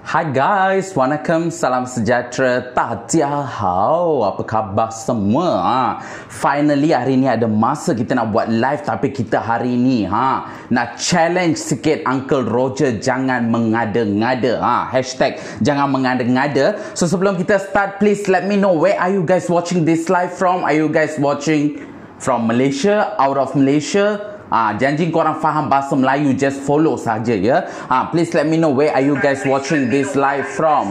Hai guys, Wanakkam, salam sejahtera, Tadjahau, apa khabar semua? Finally hari ni ada masa kita nak buat live, tapi kita hari ni nak challenge sikit Uncle Roger jangan mengada-ngada. Hashtag jangan mengada-ngada. So sebelum kita start, please let me know where are you guys watching this live from? Are you guys watching from Malaysia, out of Malaysia? Janji korang faham bahasa Melayu, just follow saja ya. Please let me know where are you guys watching this live from.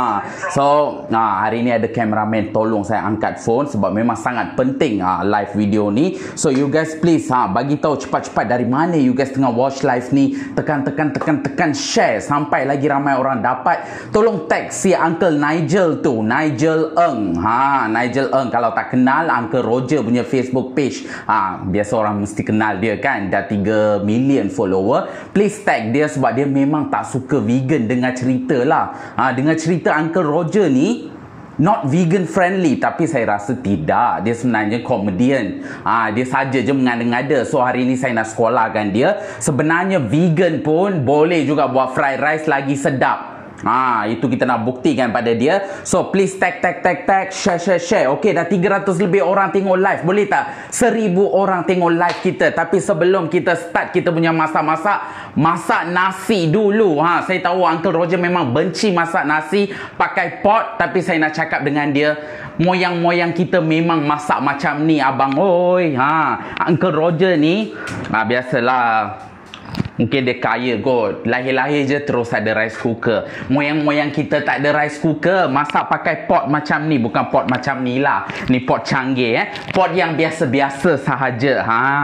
So hari ni ada cameraman tolong saya angkat phone sebab memang sangat penting live video ni. So you guys please bagi tahu cepat-cepat dari mana you guys tengah watch live ni. Tekan share sampai lagi ramai orang dapat. Tolong tag si Uncle Nigel tu, Nigel Eng. Nigel Eng, kalau tak kenal Uncle Roger punya Facebook page, biasa orang mesti kenal dia kan, dah 3 million follower. Please tag dia sebab dia memang tak suka vegan. Dengar cerita lah, dengar cerita Uncle Roger ni not vegan friendly, tapi saya rasa tidak. Dia sebenarnya komedian. Dia saja je mengada-ngada. So hari ni saya nak sekolahkan dia. Sebenarnya vegan pun boleh juga buat fried rice lagi sedap. Itu kita nak buktikan pada dia. So please tag, share. Okay, dah 300 lebih orang tengok live. Boleh tak 1000 orang tengok live kita? Tapi sebelum kita start kita punya masak nasi dulu. Saya tahu Uncle Roger memang benci masak nasi pakai pot, tapi saya nak cakap dengan dia, moyang kita memang masak macam ni abang oi. Uncle Roger ni biasalah, mungkin dia kaya kot, lahir-lahir je terus ada rice cooker. Moyang-moyang kita tak ada rice cooker, masak pakai pot macam ni. Bukan pot macam ni lah, ni pot canggih pot yang biasa-biasa sahaja.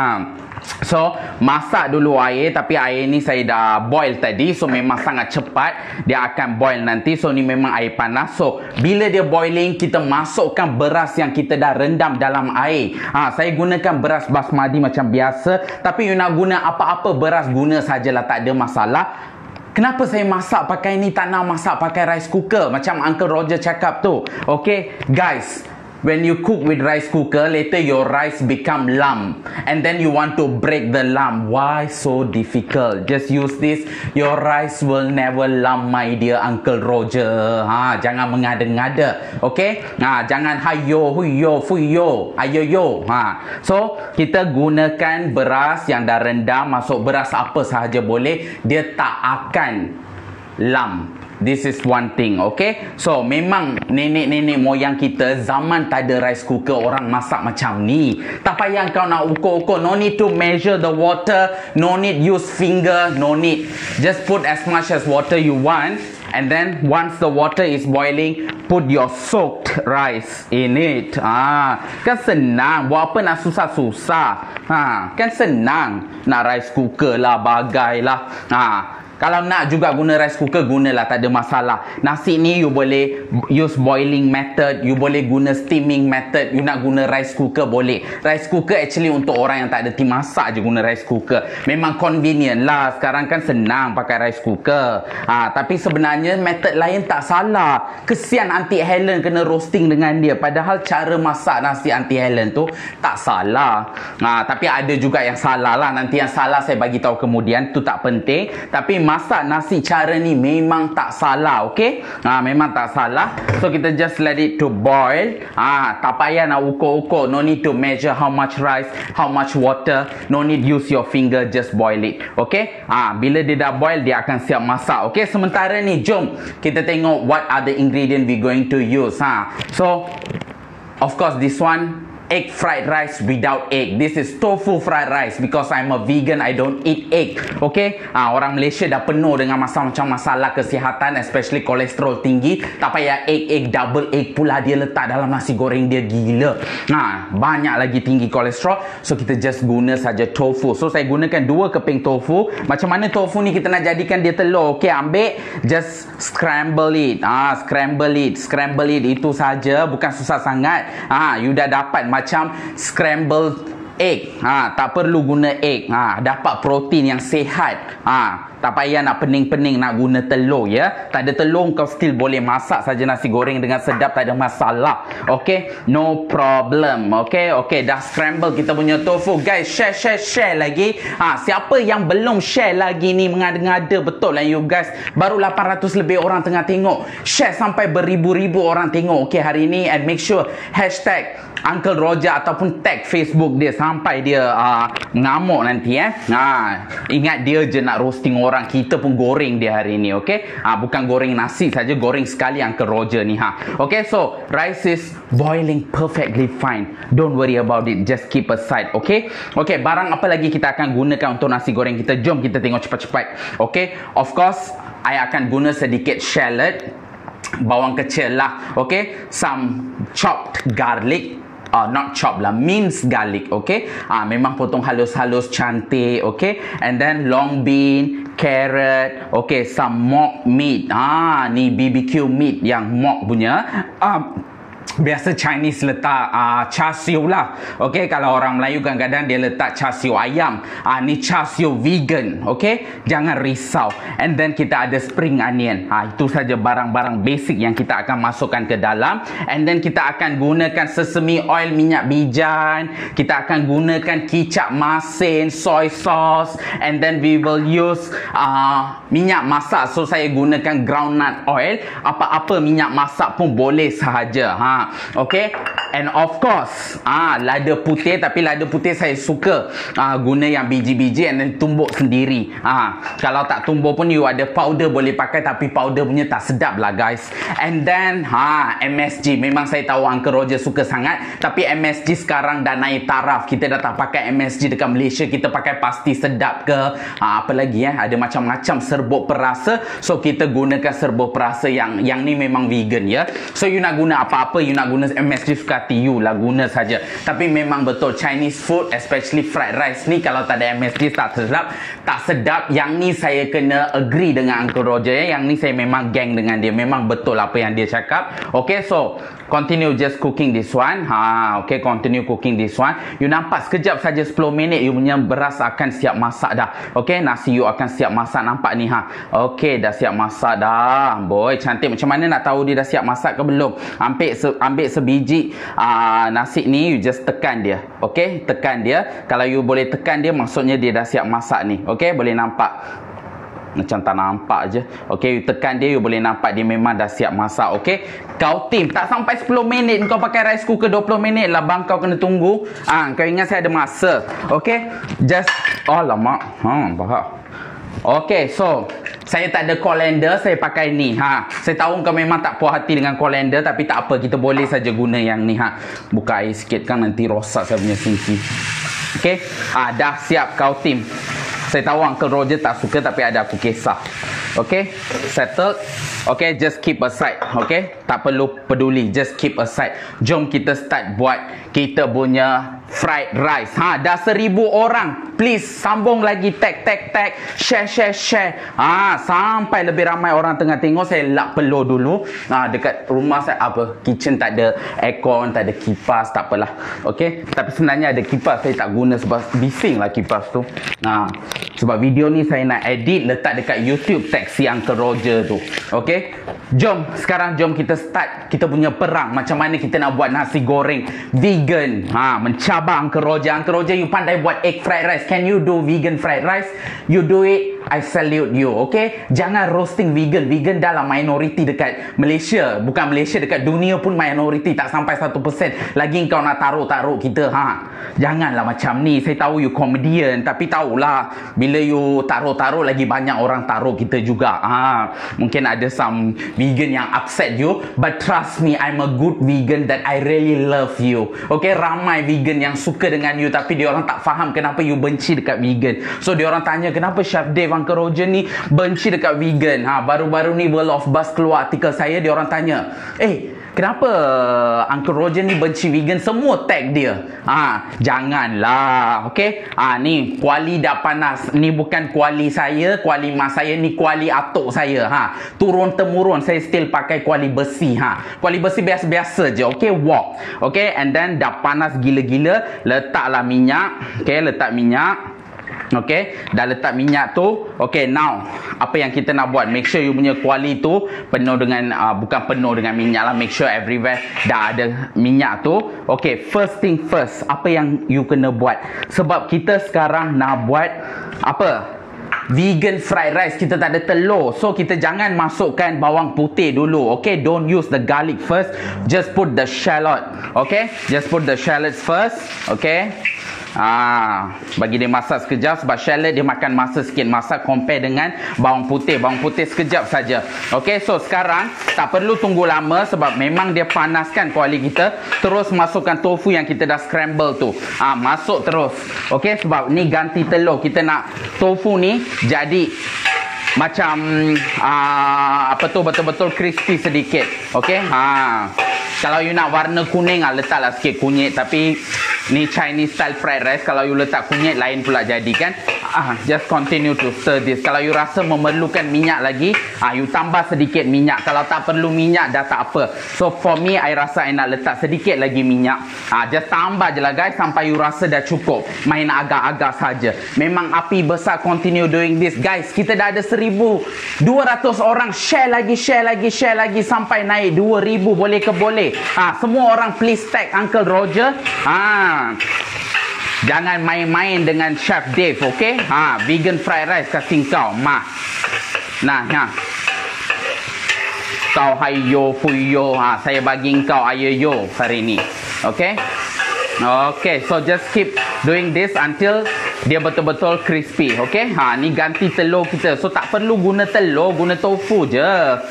So masak dulu air, tapi air ni saya dah boil tadi, so memang sangat cepat dia akan boil nanti. So ni memang air panas. So bila dia boiling, kita masukkan beras yang kita dah rendam dalam air. Saya gunakan beras basmati macam biasa, tapi you nak guna apa-apa beras guna sajalah, tak ada masalah. Kenapa saya masak pakai ni, tak nak masak pakai rice cooker macam Uncle Roger cakap tu? Okay guys, when you cook with rice cooker, later your rice become lump, and then you want to break the lump. Why so difficult? Just use this. Your rice will never lump, my dear Uncle Roger. Jangan mengada-ngada. Okay? Jangan hayo, huyo, fuyo, ayoyo. So kita gunakan beras yang dah rendam. Masuk beras apa sahaja boleh, dia tak akan lump. This is one thing, okay? So memang nenek-nenek moyang kita zaman tak ada rice cooker, orang masak macam ni. Tak payah kau nak ukur-ukur. No need to measure the water. No need use finger. No need. Just put as much as water you want. And then once the water is boiling, put your soaked rice in it. Kan senang. Buat apa nak susah-susah? Kan senang. Nak rice cooker lah, bagai lah. Kalau nak juga guna rice cooker, gunalah, tak ada masalah. Nasi ni you boleh use boiling method, you boleh guna steaming method. You nak guna rice cooker boleh. Rice cooker actually untuk orang yang tak ada tim masak je guna rice cooker. Memang convenient lah. Sekarang kan senang pakai rice cooker. Tapi sebenarnya method lain tak salah. Kesian Aunty Helen kena roasting dengan dia. Padahal cara masak nasi Aunty Helen tu tak salah. Tapi ada juga yang salah lah. Nanti yang salah saya bagi tahu kemudian. Tu tak penting. Tapi masak nasi cara ni memang tak salah, okay? Memang tak salah. So kita just let it to boil. Tak payah nak ukur-ukur. No need to measure how much rice, how much water. No need use your finger, just boil it, okay? Bila dia dah boil, dia akan siap masak, okay? Sementara ni jom kita tengok what are the ingredient we going to use. So of course this one, egg fried rice without egg. This is tofu fried rice because I'm a vegan, I don't eat egg. Okay? Orang Malaysia dah penuh dengan masalah kesihatan, especially kolesterol tinggi. Tak payah egg, double egg pula dia letak dalam nasi goreng dia, gila. Banyak lagi tinggi kolesterol. So kita just guna saja tofu. So saya gunakan 2 keping tofu. Macam mana tofu ni kita nak jadikan dia telur? Okay, ambil, just scramble it. Scramble it itu saja, bukan susah sangat. You dah dapat macam scrambled egg. Tak perlu guna egg. Dapat protein yang sihat. Tak payah nak pening-pening nak guna telur ya. Tak ada telur kau still boleh masak saja nasi goreng dengan sedap, tak ada masalah. Okey, no problem. Okey, dah scramble kita punya tofu. Guys, share lagi. Siapa yang belum share lagi ni, mengada-ngada betul lah you guys. Baru 800 lebih orang tengah tengok. Share sampai beribu-ribu orang tengok. Okey, hari ni, and make sure hashtag Uncle Roger ataupun tag Facebook dia sampai dia ngamuk nanti ingat dia je nak roasting orang, kita pun goreng dia hari ni. Okey, bukan goreng nasi saja, goreng sekali Uncle Roger ni Okey, so rice is boiling perfectly fine, don't worry about it, just keep aside. Okey, barang apa lagi kita akan gunakan untuk nasi goreng kita, jom kita tengok cepat-cepat. Okey, of course I akan guna sedikit shallot, bawang kecil lah. Okey, some chopped garlic, not chop lah, minced garlic. Okay, memang potong halus-halus cantik. Okay, and then long bean, carrot. Okay, some mock meat. Ni BBQ meat yang mock punya. Biasa Chinese letak char siu lah. Okay, kalau orang Melayu kadang-kadang dia letak char siu ayam. Ni char siu vegan. Okay, jangan risau. And then kita ada spring onion. Itu saja barang-barang basic yang kita akan masukkan ke dalam. And then kita akan gunakan sesame oil, minyak bijan. Kita akan gunakan kicap masin, soy sauce. And then we will use minyak masak. So saya gunakan groundnut oil. Apa-apa minyak masak pun boleh sahaja. Okay, and of course lada putih, tapi lada putih saya suka guna yang biji-biji and then tumbuk sendiri. Kalau tak tumbuk pun you ada powder boleh pakai, tapi powder punya tak sedap lah guys. And then MSG, memang saya tahu Uncle Roger suka sangat, tapi MSG sekarang dah naik taraf. Kita dah tak pakai MSG dekat Malaysia, kita pakai pasti sedap ke apa lagi ada macam-macam serbuk perasa. So kita gunakan serbuk perasa yang ni memang vegan ya. So you nak guna apa-apa, you nak guna MSG, suka hati you lah, guna saja. Tapi memang betul Chinese food, especially fried rice ni, kalau tak ada MSG tak sedap. Yang ni saya kena agree dengan Uncle Roger ya. Yang ni saya memang gang dengan dia, memang betul apa yang dia cakap. Okay, so continue just cooking this one. Okay, continue cooking this one. You nampak sekejap saja 10 minit you punya beras akan siap masak dah. Okay, nasi you akan siap masak, nampak ni Okay, dah siap masak dah. Boy, cantik. Macam mana nak tahu dia dah siap masak ke belum? Ambil sebiji nasi ni, you just tekan dia. Okay, tekan dia. Kalau you boleh tekan dia, maksudnya dia dah siap masak ni. Okay, boleh nampak. Macam tak nampak je. Okay, you tekan dia, you boleh nampak dia memang dah siap masak. Okay, kau tim tak sampai 10 minit kau pakai rice cooker, 20 minit lah bang kau kena tunggu. Kau ingat saya ada masa. Okay, just alamak bahak. Okay, so saya tak ada colander, saya pakai ni. Saya tahu kau memang tak puas hati dengan colander, tapi tak apa, kita boleh saja guna yang ni. Buka air sikit kan, nanti rosak saya punya sinki. Okay, dah siap kau tim. Saya tahu Uncle Roger tak suka, tapi ada aku kisah. Okay, settled. Okay, just keep aside. Okay, tak perlu peduli, just keep aside. Jom kita start buat kita punya fried rice. Dah 1000 orang. Please sambung lagi, tag, share. Sampai lebih ramai orang tengah tengok. Saya lap peluh dulu. Dekat rumah saya kitchen tak ada aircon, tak ada kipas, tak apalah. Okay, tapi sebenarnya ada kipas, saya tak guna sebab bising lah kipas tu. Sebab video ni saya nak edit, letak dekat YouTube, tag si Uncle Roger tu. Okay, sekarang jom kita start kita punya perang. Macam mana kita nak buat nasi goreng vegan. Mencabar Uncle Roger. Uncle Roger, you pandai buat egg fried rice. Can you do vegan fried rice? You do it, I salute you. Okay, jangan roasting vegan. Vegan dalam minoriti dekat Malaysia. Bukan Malaysia, dekat dunia pun minoriti. Tak sampai 1%. Lagi kau nak taruh kita. Janganlah macam ni. Saya tahu you comedian, tapi tahulah bila you taruh lagi banyak orang taruh kita juga. Mungkin ada some vegan yang upset you, but trust me, I'm a good vegan that I really love you. Okay, ramai vegan yang suka dengan you, tapi dia orang tak faham kenapa you benci dekat vegan. So dia orang tanya, kenapa Chef Dave, Uncle Roger ni benci dekat vegan? Baru-baru ni World of Buzz keluar artikel saya, dia orang tanya, kenapa Uncle Roger ni benci vegan? Semua tag dia. Janganlah. Okay, ni kuali dah panas. Ni bukan kuali saya, kuali mak saya, ni kuali atuk saya. Turun temurun saya still pakai kuali besi. Kuali besi biasa-biasa je. Okay, wok. Okay, and then dah panas gila-gila, letaklah minyak. Okay, letak minyak. Okay, dah letak minyak tu. Okay, now apa yang kita nak buat, make sure you punya kuali tu penuh dengan bukan penuh dengan minyak lah, make sure everywhere dah ada minyak tu. Okay, first thing first, apa yang you kena buat, sebab kita sekarang nak buat apa, vegan fried rice, kita tak ada telur, so kita jangan masukkan bawang putih dulu. Okay, don't use the garlic first, just put the shallot. Okay, just put the shallots first. Okay, bagi dia masak sekejap, sebab shallot dia makan masa sikit masak compare dengan bawang putih. Bawang putih sekejap saja. Okay, so sekarang tak perlu tunggu lama sebab memang dia panaskan kuali kita. Terus masukkan tofu yang kita dah scramble tu. Masuk terus. Okay, sebab ni ganti telur. Kita nak tofu ni jadi macam apa tu, betul-betul crispy sedikit. Okay, kalau you nak warna kuning, letaklah sikit kunyit. Tapi ni Chinese style fried rice, kalau you letak kunyit lain pula jadi kan. Just continue to stir this. Kalau you rasa memerlukan minyak lagi, you tambah sedikit minyak. Kalau tak perlu minyak dah tak apa. So for me, I rasa I nak letak sedikit lagi minyak. Just tambah je lah guys sampai you rasa dah cukup. Main agak-agak saja. Memang api besar, continue doing this guys. Kita dah ada 1,200 orang. Share lagi sampai naik 2,000. Boleh ke boleh? Semua orang please tag Uncle Roger. Jangan main-main dengan Chef Dave. Okay, vegan fried rice kasih kau kau hayo fuyo, saya bagi kau ayo hari ni. Okay, so just keep doing this until dia betul-betul crispy. Okay, ni ganti telur kita, so tak perlu guna telur, guna tofu je.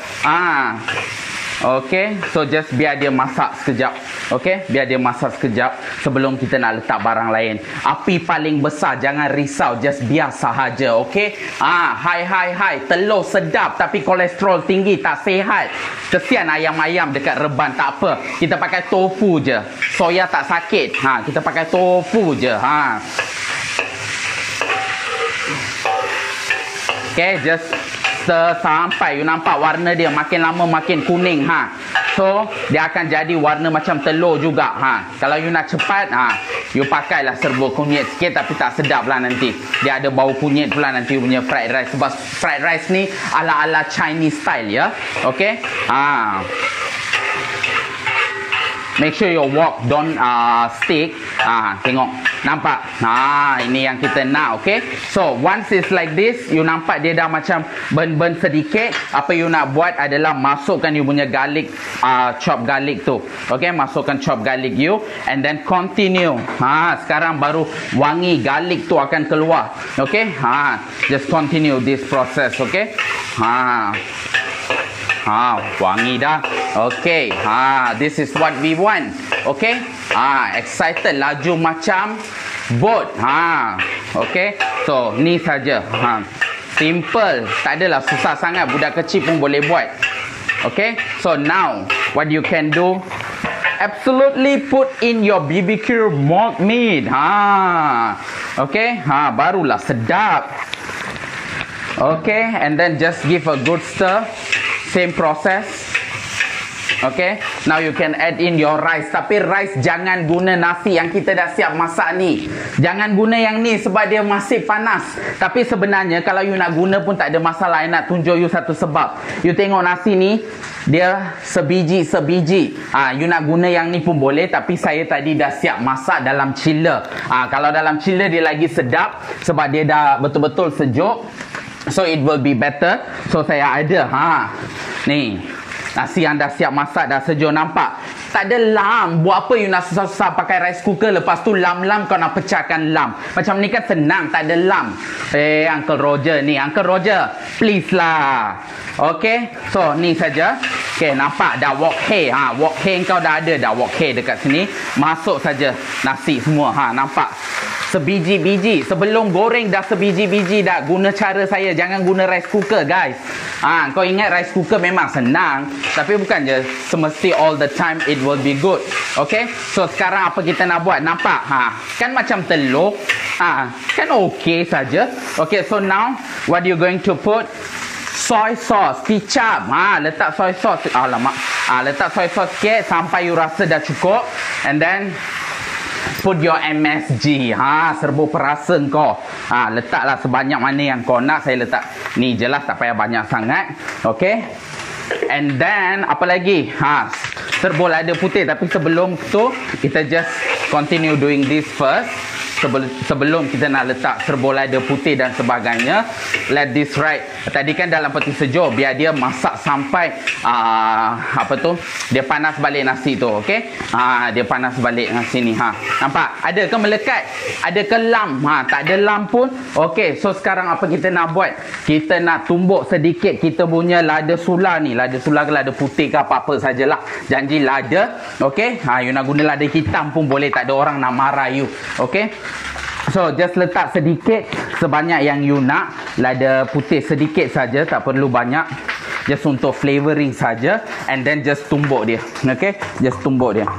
Okay, so just biar dia masak sekejap. Okay, biar dia masak sekejap sebelum kita nak letak barang lain. Api paling besar, jangan risau, just biar sahaja. Okay, hai telur sedap tapi kolesterol tinggi, tak sihat. Kesian ayam-ayam dekat reban. Tak apa, kita pakai tofu je, soya tak sakit. Kita pakai tofu je. Okay, just sampai you nampak warna dia makin lama makin kuning. So dia akan jadi warna macam telur juga. Kalau you nak cepat, you pakailah serbuk kunyit sikit, tapi tak sedap lah nanti. Dia ada bau kunyit pula nanti punya fried rice, sebab fried rice ni ala-ala Chinese style ya. Okay, make sure your wok don't stick. Tengok, nampak? Ini yang kita nak. Okay, so once it's like this, you nampak dia dah macam burn sedikit. Apa you nak buat adalah masukkan you punya garlic, chop garlic tu. Okay, masukkan chop garlic you, and then continue. Sekarang baru wangi garlic tu akan keluar. Okay, just continue this process. Okay, wangi dah. Okay, this is what we want. Okay, excited, laju macam boat. Okay, so ni saja. Simple, tak adalah susah sangat, budak kecil pun boleh buat. Okay, so now what you can do, absolutely put in your BBQ mock meat. Okay, barulah sedap. Okay, and then just give a good stir. Same process. Okay, now you can add in your rice. Tapi rice jangan guna nasi yang kita dah siap masak ni. Jangan guna yang ni sebab dia masih panas. Tapi sebenarnya kalau you nak guna pun tak ada masalah. I nak tunjuk you satu sebab. You tengok nasi ni, dia sebiji. You nak guna yang ni pun boleh, tapi saya tadi dah siap masak dalam chiller. Kalau dalam chiller dia lagi sedap sebab dia dah betul-betul sejuk. So it will be better. So saya ada ni nasi yang dah siap masak, dah sejuk. Nampak? Tak ada lam. Buat apa you nak susah-susah pakai rice cooker, lepas tu lam-lam kau nak pecahkan lam. Macam ni kan senang, tak ada lam. Uncle Roger ni, Uncle Roger, please lah. Okay, so ni saja. Okay, nampak dah wok hei. Wok hei kau dah ada dah, wok hei dekat sini. Masuk saja nasi semua. Nampak? Sebiji-biji. Sebelum goreng dah sebiji-biji dah. Guna cara saya, jangan guna rice cooker guys. Kau ingat rice cooker memang senang, tapi bukan je semesti all the time it will be good. Okay, so sekarang apa kita nak buat? Nampak? Kan macam telur. Kan okay saja. Okay, so now what you going to put? Soy sauce, kicap. Letak soy sauce. Alamak. Letak soy sauce sikit sampai you rasa dah cukup. And then put your MSG. Serbu perasa kau. Letaklah sebanyak mana yang kau nak. Saya letak ni je lah, tak payah banyak sangat. Okay. And then apa lagi? Serbu lada putih. Tapi sebelum tu kita just continue doing this first. Sebelum kita nak letak serbu lada putih dan sebagainya, let this right. Tadi kan dalam peti sejuk, biar dia masak sampai dia panas balik nasi tu. Okay. Dia panas balik nasi ni. Nampak? Ada ke melekat? Ada ke lam? Tak ada lam pun. Okay. So sekarang apa kita nak buat? Kita nak tumbuk sedikit kita punya lada sula ni. Lada sula ke lada putih ke apa-apa sajalah. Janji lada. Okay. You nak guna lada hitam pun boleh. Tak ada orang nak marah you. Okay. So just letak sedikit sebanyak yang you nak. Lada putih sedikit saja, tak perlu banyak. Just untuk flavoring saja. And then just tumbuk dia. Okay, just tumbuk dia.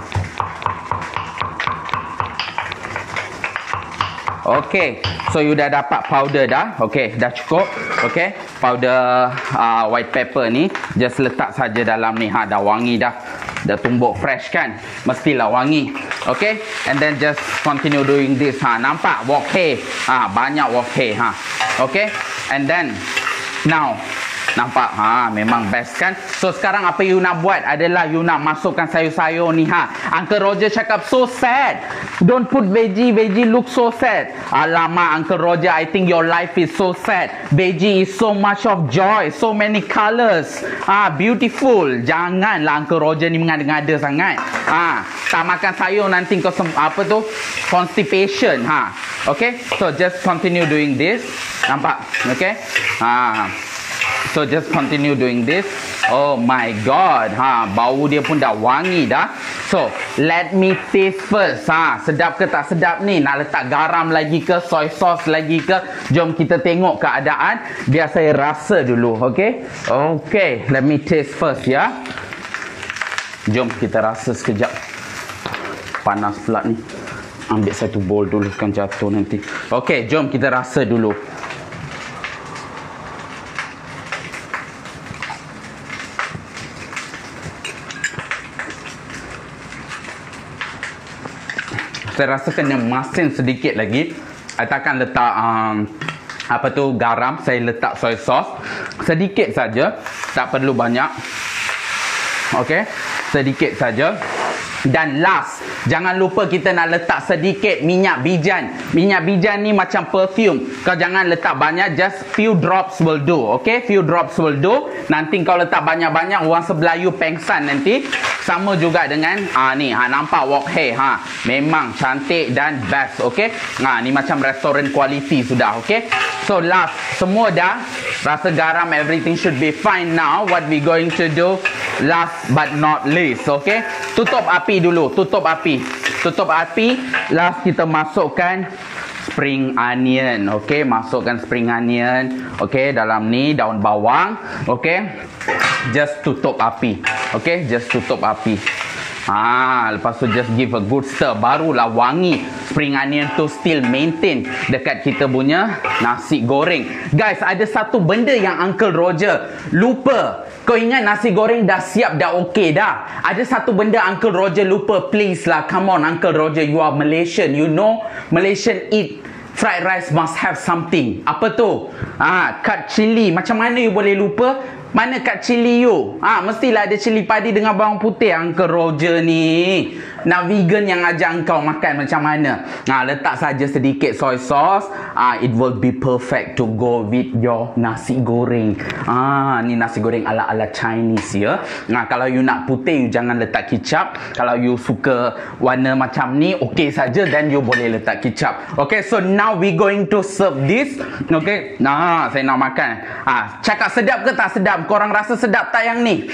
Okay, so you dah dapat powder dah. Okay, dah cukup. Okay, powder white pepper ni just letak saja dalam ni. Dah wangi dah. Dah tumbuk fresh kan, mestilah wangi. Okay, and then just continue doing this. Nampak wok hei? Banyak wok hei. Okay, and then now nampak memang best kan. So sekarang apa you nak buat adalah you nak masukkan sayur-sayur ni. Uncle Roger cakap so sad, don't put veggie look so sad. Alamak Uncle Roger, I think your life is so sad. Veggie is so much of joy, so many colors, beautiful. Janganlah Uncle Roger ni mengada-ngada sangat. Tak makan sayur nanti kau constipation. Okay, so just continue doing this. Nampak? Okay. So just continue doing this. Oh my god. Bau dia pun dah wangi dah. So let me taste first. Sedap ke tak sedap ni? Nak letak garam lagi ke, soy sauce lagi ke? Jom kita tengok keadaan. Biar saya rasa dulu. Okay. Okay, let me taste first ya. Jom kita rasa sekejap. Panas pula ni. Ambil satu bowl dulu, kan jatuh nanti. Okay, jom kita rasa dulu. Saya rasa kena masin sedikit lagi. Saya takkan letak garam. Saya letak soy sauce sedikit saja, tak perlu banyak. Okey, sedikit saja. Dan last, jangan lupa kita nak letak sedikit minyak bijan. Minyak bijan ni macam perfume. Kau jangan letak banyak, just few drops will do. Okay, few drops will do. Nanti kau letak banyak-banyak, orang sebelah you pengsan nanti. Sama juga dengan nampak wok hei. Memang cantik dan best. Okay, ni macam restoran quality sudah. Okay, so last, semua dah. Rasa garam, everything should be fine now. What we going to do last but not least. Okay, tutup api dulu. Tutup api. Last kita masukkan spring onion. Okay, masukkan spring onion. Okay, dalam ni daun bawang. Okay, just tutup api. Okay, just tutup api. Lepas tu just give a good stir. Barulah wangi. Spring onion tu still maintain dekat kita punya nasi goreng. Guys, ada satu benda yang Uncle Roger lupa. Kau ingat nasi goreng dah siap, dah okey dah. Ada satu benda Uncle Roger lupa. Please lah, come on Uncle Roger, you are Malaysian. You know Malaysian eat fried rice must have something. Apa tu? Cut chili. Macam mana you boleh lupa? Mana cut chili you? Mestilah ada cili padi dengan bawang putih. Uncle Roger ni nak vegan yang ajak kau makan macam mana? Letak saja sedikit soy sauce. It will be perfect to go with your nasi goreng. Ni nasi goreng ala-ala Chinese ya. Kalau you nak putih, you jangan letak kicap. Kalau you suka warna macam ni, okey saja, then you boleh letak kicap. Okay, so now we going to serve this. Okay, saya nak makan. Cakap sedap ke tak sedap? Korang rasa sedap tak yang ni?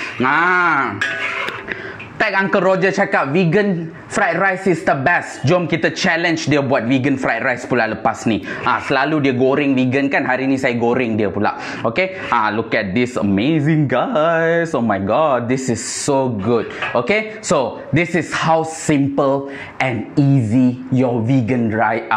Tag Uncle Roger cakap vegan fried rice is the best. Jom kita challenge dia buat vegan fried rice pula lepas ni. Selalu dia goreng vegan kan, hari ni saya goreng dia pula. Okay, look at this amazing guys. Oh my god, this is so good. Okay, so this is how simple and easy your vegan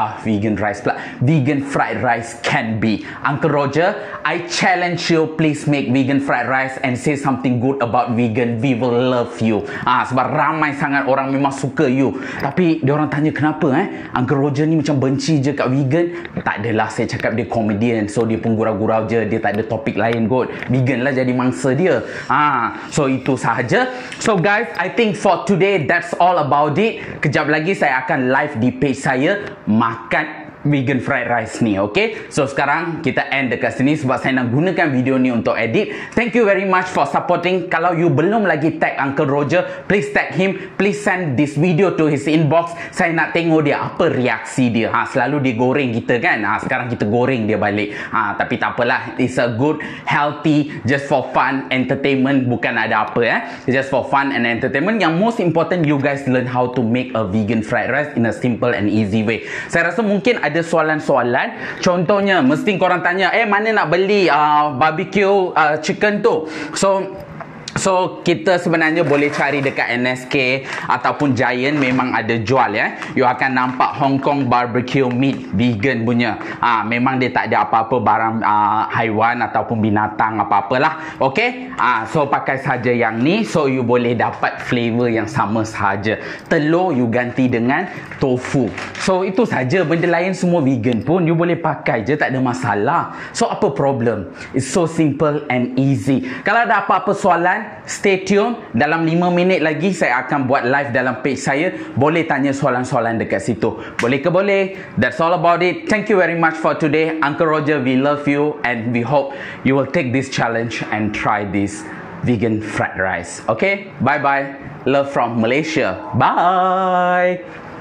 fried rice can be. Uncle Roger, I challenge you, please make vegan fried rice and say something good about vegan. We will love you. Sebab ramai sangat orang memang suka you. Tapi dia orang tanya kenapa Uncle Roger ni macam benci je kat vegan. Tak adalah, saya cakap dia komedian, so dia pun gurau-gurau je, dia tak ada topik lain kot. Vegan lah jadi mangsa dia. So itu sahaja. So guys, I think for today that's all about it. Kejap lagi saya akan live di page saya makan vegan fried rice ni, okay? So sekarang kita end dekat sini sebab saya nak gunakan video ni untuk edit. Thank you very much for supporting. Kalau you belum lagi tag Uncle Roger, please tag him. Please send this video to his inbox. Saya nak tengok dia apa reaksi dia. Selalu dia goreng kita kan. Sekarang kita goreng dia balik. Tapi tak apalah. It's a good, healthy, just for fun, entertainment. Bukan ada apa just for fun and entertainment. Yang most important, you guys learn how to make a vegan fried rice in a simple and easy way. Saya rasa mungkin ada soalan-soalan. Contohnya, mesti korang tanya, mana nak beli barbecue chicken tu? So kita sebenarnya boleh cari dekat NSK ataupun Giant, memang ada jual You akan nampak Hong Kong barbecue meat vegan punya. Memang dia tak ada apa-apa barang haiwan ataupun binatang apa-apalah. Okay? So pakai saja yang ni, so you boleh dapat flavor yang sama saja. Telur you ganti dengan tofu. So itu saja, benda lain semua vegan pun you boleh pakai je, tak ada masalah. So apa problem? It's so simple and easy. Kalau ada apa-apa soalan, stay tune. Dalam 5 minit lagi saya akan buat live dalam page saya. Boleh tanya soalan-soalan dekat situ. Boleh ke boleh? That's all about it. Thank you very much for today. Uncle Roger, we love you and we hope you will take this challenge and try this vegan fried rice. Okay? Bye-bye. Love from Malaysia. Bye!